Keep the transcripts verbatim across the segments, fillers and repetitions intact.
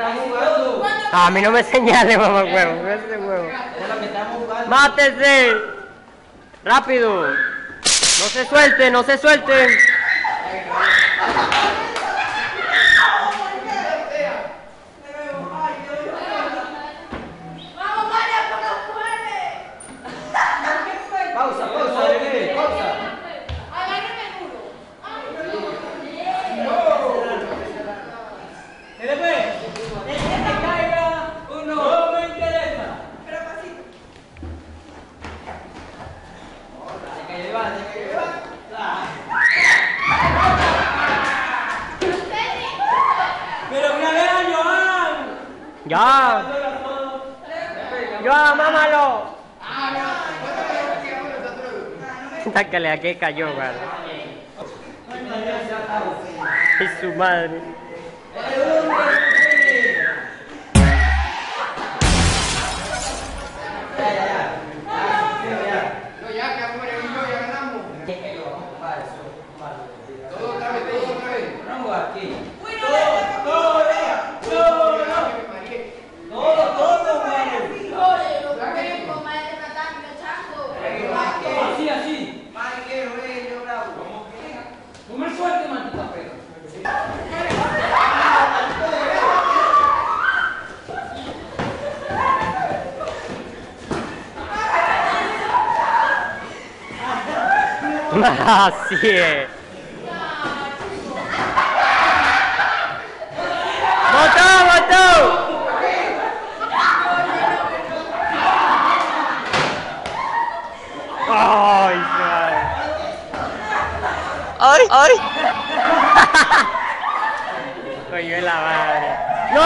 A mí no me señale, mamá huevo. Ese huevo. ¡Mátese! ¡Rápido! ¡No se suelten, no se suelten! Pausa, pausa, bebé, pausa. Agárreme duro. ¿Qué después? El que te caiga, uno. No me interesa. Pero pasito. Se cayó Iván, se cayó Iván. Pero una vez a Joan. ¡Ya! ¡Ya, mámalo! Sácale a que cayó, güey. Y su madre. Así es. ¡Botó, botó! ¡Ay, madre! ¡Ay, ay! Coño en la madre. ¡No,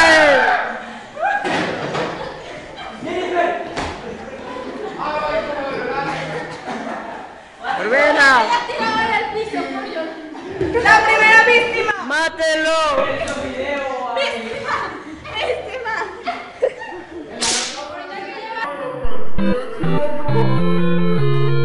¡Buena! La primera víctima. ¡Mátelo! Víctima. Víctima.